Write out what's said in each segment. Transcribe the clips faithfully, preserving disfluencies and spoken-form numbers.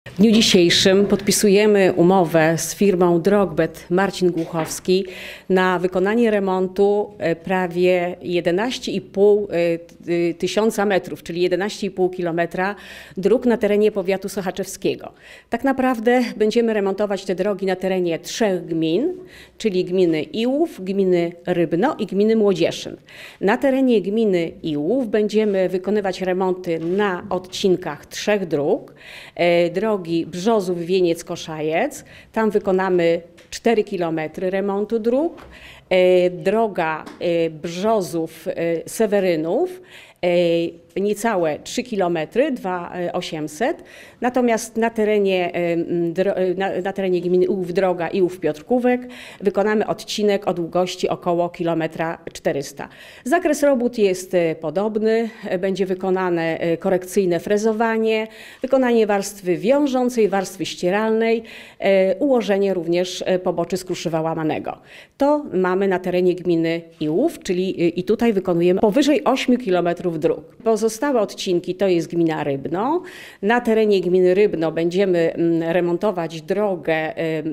W dniu dzisiejszym podpisujemy umowę z firmą Drogbet Marcin Głuchowski na wykonanie remontu prawie jedenaście i pół tysiąca metrów, czyli jedenaście i pół kilometra dróg na terenie powiatu sochaczewskiego. Tak naprawdę będziemy remontować te drogi na terenie trzech gmin, czyli gminy Iłów, gminy Rybno i gminy Młodzieszyn. Na terenie gminy Iłów będziemy wykonywać remonty na odcinkach trzech dróg. Drogi Brzozów, Wieniec, Koszajec. Tam wykonamy cztery kilometry remontu dróg. Droga Brzozów, Sewerynów, niecałe trzy kilometry, dwa tysiące osiemset. Natomiast na terenie, na, na terenie gminy Iłów droga Iłów Piotrkówek wykonamy odcinek o długości około kilometra czterysta. Zakres robót jest podobny. Będzie wykonane korekcyjne frezowanie, wykonanie warstwy wiążącej, warstwy ścieralnej, ułożenie również poboczy z kruszywa łamanego. To mamy na terenie gminy Iłów, czyli i tutaj wykonujemy powyżej ośmiu kilometrów dróg. Pozostałe odcinki to jest gmina Rybno. Na terenie gminy Rybno będziemy remontować drogę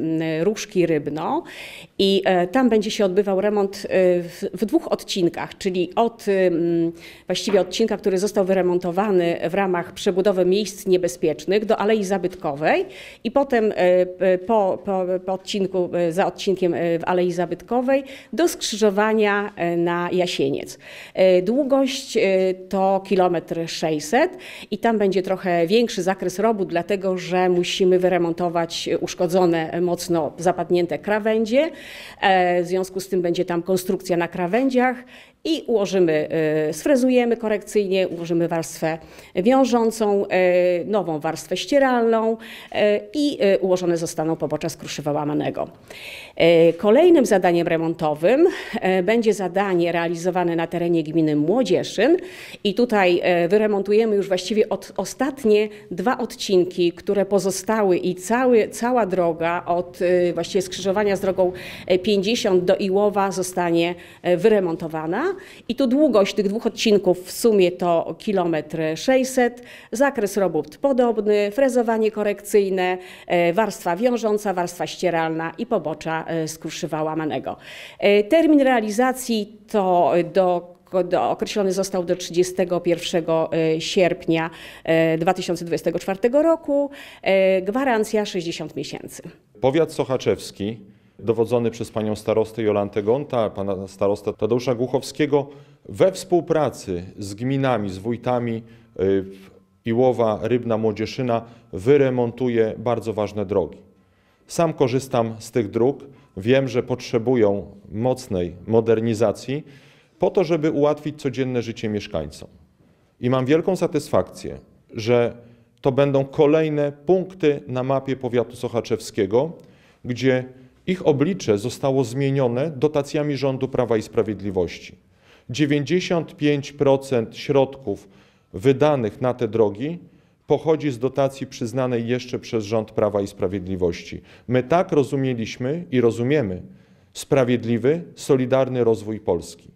Różki Rybno i tam będzie się odbywał remont w dwóch odcinkach, czyli od właściwie odcinka, który został wyremontowany w ramach przebudowy miejsc niebezpiecznych do Alei Zabytkowej i potem po, po, po odcinku, za odcinkiem w Alei Zabytkowej do skrzyżowania na Jasieniec. Długość to kilometr sześćset i tam będzie trochę większy zakres robót, dlatego że musimy wyremontować uszkodzone, mocno zapadnięte krawędzie. W związku z tym będzie tam konstrukcja na krawędziach i ułożymy, sfrezujemy korekcyjnie, ułożymy warstwę wiążącą, nową warstwę ścieralną i ułożone zostaną pobocza z kruszywa łamanego. Kolejnym zadaniem remontowym będzie zadanie realizowane na terenie gminy Młodzieszyn i tutaj wyremontujemy już właściwie od, ostatnie dwa odcinki, które pozostały i cały, cała droga od właściwie skrzyżowania z drogą pięćdziesiąt do Iłowa zostanie wyremontowana. I tu długość tych dwóch odcinków w sumie to kilometr sześćset, zakres robót podobny, frezowanie korekcyjne, warstwa wiążąca, warstwa ścieralna i pobocza z kruszywa łamanego. Termin realizacji to do Do, określony został do trzydziestego pierwszego sierpnia dwa tysiące dwudziestego czwartego roku. Gwarancja sześćdziesiąt miesięcy. Powiat sochaczewski, dowodzony przez panią starostę Jolantę Gonta, pana starostę Tadeusza Głuchowskiego, we współpracy z gminami, z wójtami Iłowa, Rybna, Młodzieszyna wyremontuje bardzo ważne drogi. Sam korzystam z tych dróg. Wiem, że potrzebują mocnej modernizacji po to, żeby ułatwić codzienne życie mieszkańcom. I mam wielką satysfakcję, że to będą kolejne punkty na mapie powiatu sochaczewskiego, gdzie ich oblicze zostało zmienione dotacjami rządu Prawa i Sprawiedliwości. dziewięćdziesiąt pięć procent środków wydanych na te drogi pochodzi z dotacji przyznanej jeszcze przez rząd Prawa i Sprawiedliwości. My tak rozumieliśmy i rozumiemy sprawiedliwy, solidarny rozwój Polski.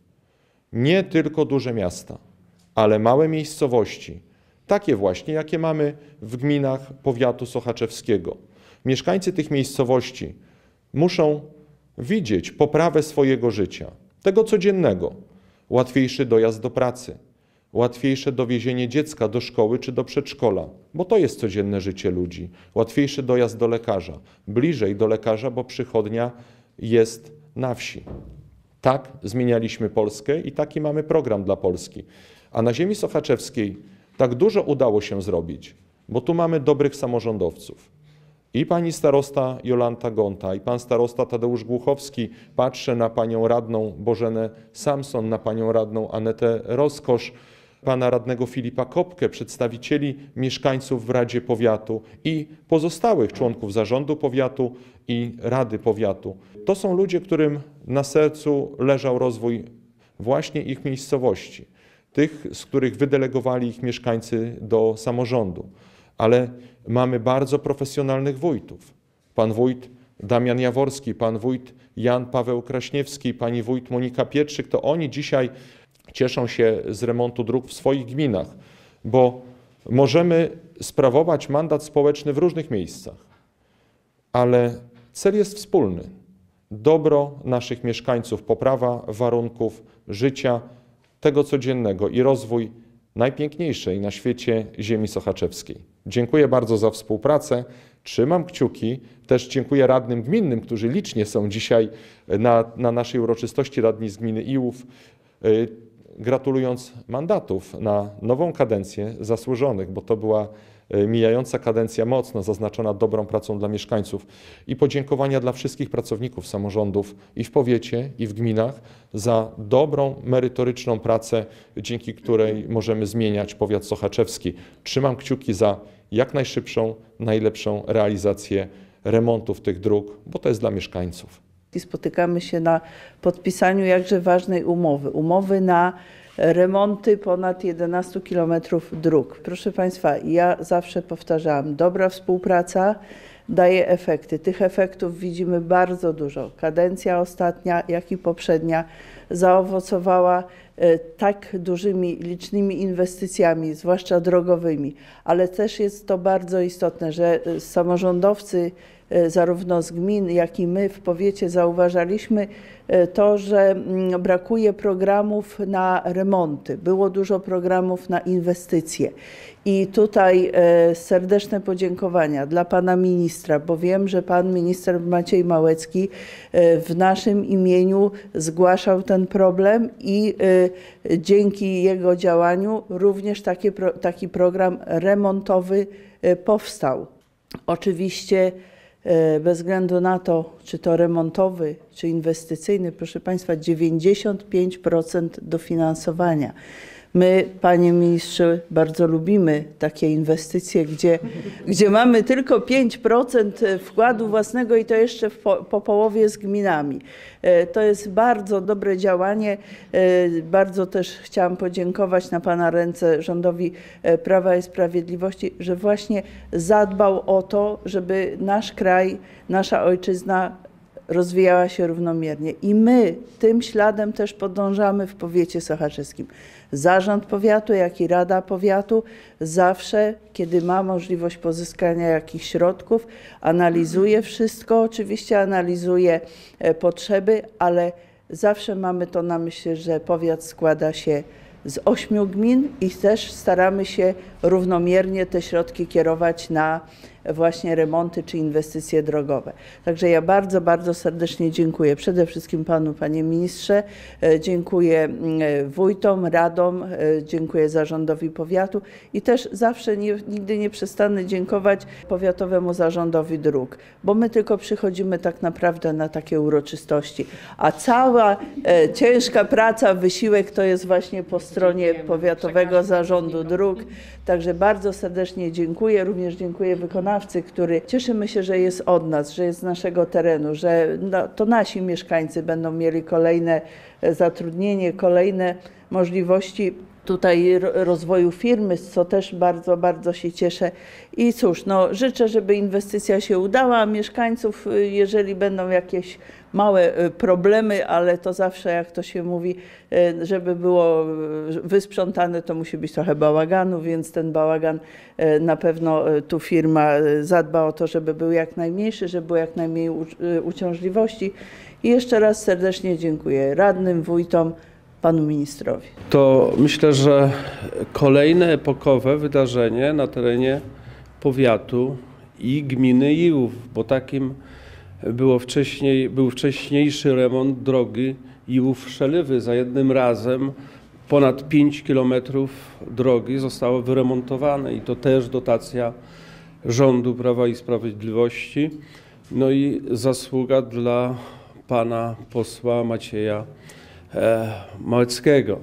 Nie tylko duże miasta, ale małe miejscowości, takie właśnie, jakie mamy w gminach powiatu sochaczewskiego. Mieszkańcy tych miejscowości muszą widzieć poprawę swojego życia, tego codziennego, łatwiejszy dojazd do pracy, łatwiejsze dowiezienie dziecka do szkoły czy do przedszkola, bo to jest codzienne życie ludzi, łatwiejszy dojazd do lekarza, bliżej do lekarza, bo przychodnia jest na wsi. Tak zmienialiśmy Polskę i taki mamy program dla Polski. A na ziemi sochaczewskiej tak dużo udało się zrobić, bo tu mamy dobrych samorządowców. I pani starosta Jolanta Gonta, i pan starosta Tadeusz Głuchowski, patrzę na panią radną Bożenę Samson, na panią radną Anetę Roskosz, pana radnego Filipa Kopkę, przedstawicieli mieszkańców w Radzie Powiatu i pozostałych członków zarządu powiatu i Rady Powiatu. To są ludzie, którym na sercu leżał rozwój właśnie ich miejscowości, tych, z których wydelegowali ich mieszkańcy do samorządu. Ale mamy bardzo profesjonalnych wójtów. Pan wójt Damian Jaworski, pan wójt Jan Paweł Kraśniewski, pani wójt Monika Pietrzyk, to oni dzisiaj cieszą się z remontu dróg w swoich gminach, bo Możemy sprawować mandat społeczny w różnych miejscach, ale cel jest wspólny. Dobro naszych mieszkańców, poprawa warunków życia, tego codziennego i rozwój najpiękniejszej na świecie ziemi sochaczewskiej. Dziękuję bardzo za współpracę, trzymam kciuki, też dziękuję radnym gminnym, którzy licznie są dzisiaj na, na naszej uroczystości, radni z gminy Iłów, yy, gratulując mandatów na nową kadencję zasłużonych, bo to była mijająca kadencja mocno zaznaczona dobrą pracą dla mieszkańców i podziękowania dla wszystkich pracowników samorządów i w powiecie, i w gminach za dobrą, merytoryczną pracę, dzięki której możemy zmieniać powiat sochaczewski. Trzymam kciuki za jak najszybszą, najlepszą realizację remontów tych dróg, bo to jest dla mieszkańców. I spotykamy się na podpisaniu jakże ważnej umowy. Umowy na remonty ponad jedenastu kilometrów dróg. Proszę Państwa, ja zawsze powtarzałam, dobra współpraca daje efekty. Tych efektów widzimy bardzo dużo. Kadencja ostatnia, jak i poprzednia zaowocowała tak dużymi, licznymi inwestycjami, zwłaszcza drogowymi, ale też jest to bardzo istotne, że samorządowcy zarówno z gmin, jak i my w powiecie zauważaliśmy to, że brakuje programów na remonty. Było dużo programów na inwestycje. I tutaj serdeczne podziękowania dla pana ministra, bo wiem, że pan minister Maciej Małecki w naszym imieniu zgłaszał ten problem i dzięki jego działaniu również taki, taki program remontowy powstał. Oczywiście bez względu na to, czy to remontowy, czy inwestycyjny, proszę Państwa, dziewięćdziesiąt pięć procent dofinansowania. My, panie ministrze, bardzo lubimy takie inwestycje, gdzie, gdzie mamy tylko pięć procent wkładu własnego i to jeszcze w po, po połowie z gminami. To jest bardzo dobre działanie. Bardzo też chciałam podziękować na pana ręce rządowi Prawa i Sprawiedliwości, że właśnie zadbał o to, żeby nasz kraj, nasza ojczyzna rozwijała się równomiernie. I my tym śladem też podążamy w powiecie sochaczewskim. Zarząd powiatu, jak i Rada Powiatu zawsze, kiedy ma możliwość pozyskania jakichś środków, analizuje wszystko, oczywiście analizuje potrzeby, ale zawsze mamy to na myśli, że powiat składa się z ośmiu gmin i też staramy się równomiernie te środki kierować na właśnie remonty czy inwestycje drogowe. Także ja bardzo, bardzo serdecznie dziękuję przede wszystkim panu, panie ministrze, dziękuję wójtom, radom, dziękuję zarządowi powiatu i też zawsze nie, nigdy nie przestanę dziękować powiatowemu zarządowi dróg, bo my tylko przychodzimy tak naprawdę na takie uroczystości, a cała e, ciężka praca, wysiłek to jest właśnie po stronie powiatowego zarządu dróg. Także bardzo serdecznie dziękuję, również dziękuję wykonawcy, który cieszymy się, że jest od nas, że jest z naszego terenu, że no, to nasi mieszkańcy będą mieli kolejne zatrudnienie, kolejne możliwości tutaj rozwoju firmy, co też bardzo, bardzo się cieszę. I cóż, no, życzę, żeby inwestycja się udała, a mieszkańców, jeżeli będą jakieś małe problemy, ale to zawsze, jak to się mówi, żeby było wysprzątane, to musi być trochę bałaganu, więc ten bałagan na pewno tu firma zadba o to, żeby był jak najmniejszy, żeby było jak najmniej uciążliwości. I jeszcze raz serdecznie dziękuję radnym, wójtom, panu ministrowi. To myślę, że kolejne epokowe wydarzenie na terenie powiatu i gminy Iłów, bo takim było wcześniej, był wcześniejszy remont drogi Iłów-Szelewy. Za jednym razem ponad pięć kilometrów drogi zostało wyremontowane i to też dotacja rządu Prawa i Sprawiedliwości. No i zasługa dla pana posła Macieja Małeckiego.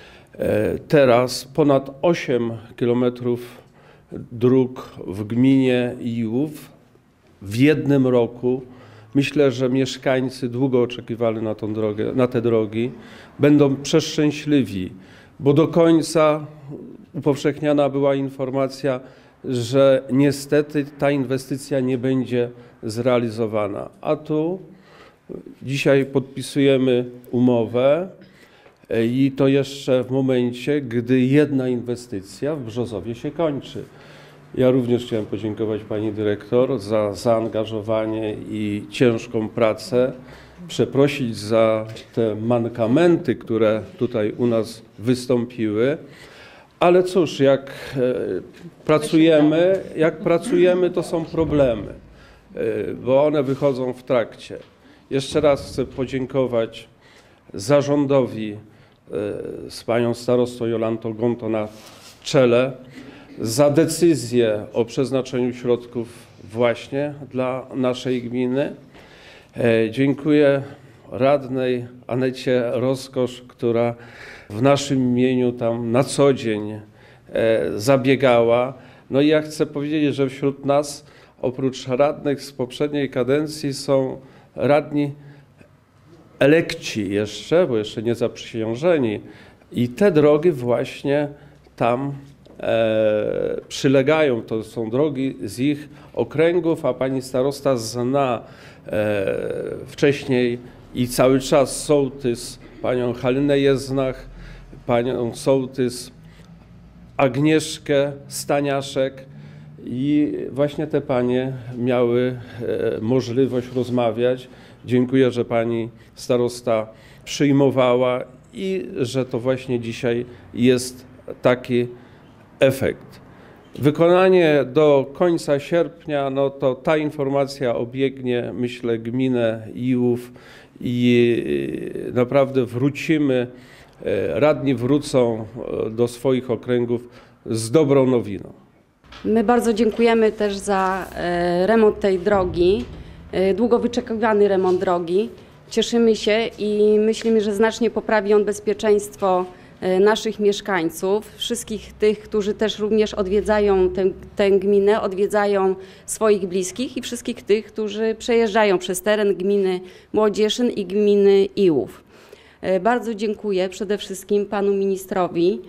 Teraz ponad osiem kilometrów dróg w gminie Iłów w jednym roku. Myślę, że mieszkańcy długo oczekiwali na tą drogę, na te drogi. Będą przeszczęśliwi, bo do końca upowszechniana była informacja, że niestety ta inwestycja nie będzie zrealizowana. A tu dzisiaj podpisujemy umowę I to jeszcze w momencie, gdy jedna inwestycja w Brzozowie się kończy. Ja również chciałem podziękować pani dyrektor za zaangażowanie i ciężką pracę, przeprosić za te mankamenty, które tutaj u nas wystąpiły. Ale cóż, jak pracujemy, jak pracujemy, to są problemy, bo one wychodzą w trakcie. Jeszcze raz chcę podziękować zarządowi z panią starostą Jolantą Gontą na czele za decyzję o przeznaczeniu środków właśnie dla naszej gminy. Dziękuję radnej Anecie Rozkosz, która w naszym imieniu tam na co dzień zabiegała. No i ja chcę powiedzieć, że wśród nas oprócz radnych z poprzedniej kadencji są radni elekci jeszcze, bo jeszcze nie zaprzysiężeni. I te drogi właśnie tam e, przylegają. To są drogi z ich okręgów, a pani starosta zna e, wcześniej i cały czas sołtys panią Halinę Jeznach, panią sołtys Agnieszkę Staniaszek i właśnie te panie miały e, możliwość rozmawiać. Dziękuję, że pani starosta przyjmowała i że to właśnie dzisiaj jest taki efekt. Wykonanie do końca sierpnia, no to ta informacja obiegnie, myślę, gminę Iłów i naprawdę wrócimy, radni wrócą do swoich okręgów z dobrą nowiną. My bardzo dziękujemy też za remont tej drogi, długo wyczekiwany remont drogi. Cieszymy się i myślimy, że znacznie poprawi on bezpieczeństwo naszych mieszkańców, wszystkich tych, którzy też również odwiedzają tę, tę gminę, odwiedzają swoich bliskich i wszystkich tych, którzy przejeżdżają przez teren gminy Młodzieszyn i gminy Iłów. Bardzo dziękuję przede wszystkim panu ministrowi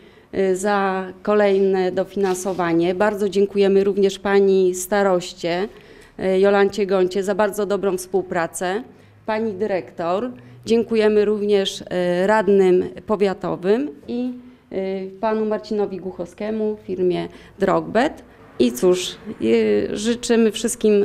za kolejne dofinansowanie. Bardzo dziękujemy również pani staroście Jolancie Goncie za bardzo dobrą współpracę. Pani dyrektor, dziękujemy również radnym powiatowym i panu Marcinowi Głuchowskiemu, firmie Drogbet. I cóż, życzymy wszystkim,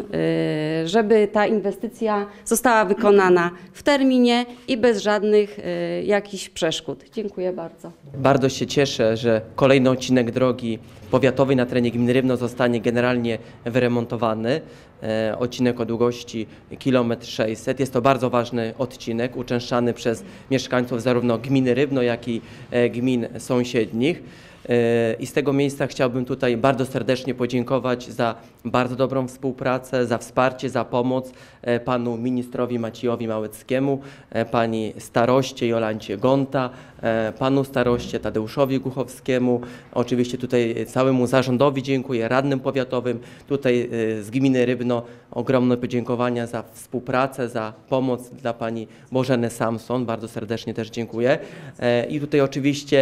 żeby ta inwestycja została wykonana w terminie i bez żadnych jakichś przeszkód. Dziękuję bardzo. Bardzo się cieszę, że kolejny odcinek drogi powiatowej na terenie gminy Rybno zostanie generalnie wyremontowany. Odcinek o długości kilometr sześćset. Jest to bardzo ważny odcinek, uczęszczany przez mieszkańców zarówno gminy Rybno, jak i gmin sąsiednich. I z tego miejsca chciałbym tutaj bardzo serdecznie podziękować za bardzo dobrą współpracę, za wsparcie, za pomoc panu ministrowi Maciejowi Małeckiemu, pani staroście Jolancie Gonta, panu staroście Tadeuszowi Głuchowskiemu, oczywiście tutaj całemu zarządowi dziękuję, radnym powiatowym, tutaj z gminy Rybno ogromne podziękowania za współpracę, za pomoc dla pani Bożeny Samson, bardzo serdecznie też dziękuję. I tutaj oczywiście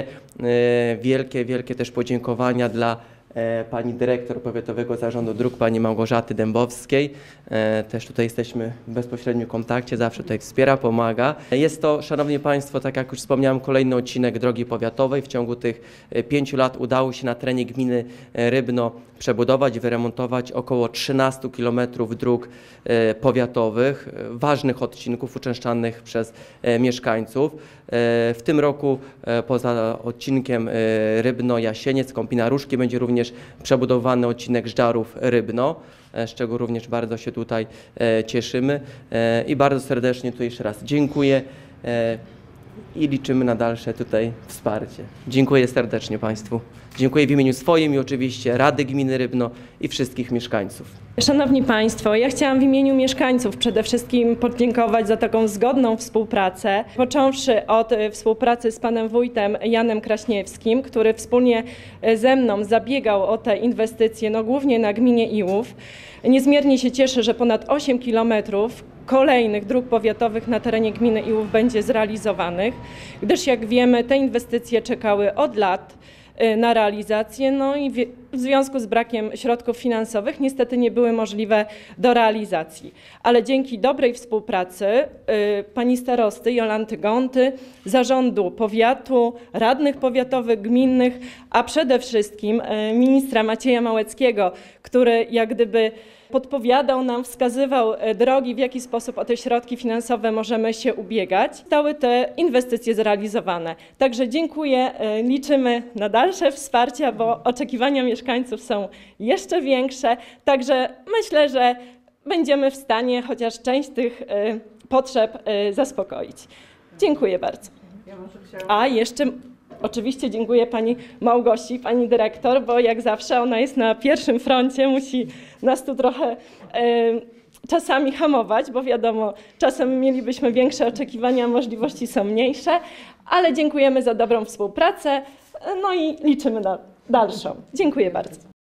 wielkie, wielkie też podziękowania dla pani dyrektor Powiatowego Zarządu Dróg, pani Małgorzaty Dębowskiej. Też tutaj jesteśmy w bezpośrednim kontakcie, zawsze tutaj wspiera, pomaga. Jest to, szanowni państwo, tak jak już wspomniałem, kolejny odcinek drogi powiatowej. W ciągu tych pięciu lat udało się na terenie gminy Rybno przebudować, wyremontować około trzynastu kilometrów dróg powiatowych, ważnych odcinków uczęszczanych przez mieszkańców. W tym roku poza odcinkiem Rybno-Jasieniec, Kąpina-Różki będzie również przebudowany odcinek Żdżarów-Rybno, z czego również bardzo się tutaj cieszymy i bardzo serdecznie tu jeszcze raz dziękuję i liczymy na dalsze tutaj wsparcie. Dziękuję serdecznie państwu. Dziękuję w imieniu swoim i oczywiście Rady Gminy Rybno i wszystkich mieszkańców. Szanowni Państwo, ja chciałam w imieniu mieszkańców przede wszystkim podziękować za taką zgodną współpracę, począwszy od współpracy z panem wójtem Janem Kraśniewskim, który wspólnie ze mną zabiegał o te inwestycje, no głównie na gminie Iłów. Niezmiernie się cieszę, że ponad osiem kilometrów kolejnych dróg powiatowych na terenie gminy Iłów będzie zrealizowanych, gdyż jak wiemy, te inwestycje czekały od lat na realizację, no i w związku z brakiem środków finansowych niestety nie były możliwe do realizacji. Ale dzięki dobrej współpracy pani starosty Jolanty Gonty, zarządu powiatu, radnych powiatowych, gminnych, a przede wszystkim ministra Macieja Małeckiego, który jak gdyby podpowiadał nam, wskazywał drogi, w jaki sposób o te środki finansowe możemy się ubiegać. Zostały te inwestycje zrealizowane. Także dziękuję, liczymy na dalsze wsparcie, bo oczekiwania mieszkańców są jeszcze większe. Także myślę, że będziemy w stanie chociaż część tych potrzeb zaspokoić. Dziękuję bardzo. A jeszcze oczywiście dziękuję pani Małgosi, pani dyrektor, bo jak zawsze ona jest na pierwszym froncie, musi nas tu trochę e, czasami hamować, bo wiadomo, czasem mielibyśmy większe oczekiwania, możliwości są mniejsze, ale dziękujemy za dobrą współpracę, no i liczymy na dalszą. Dziękuję bardzo.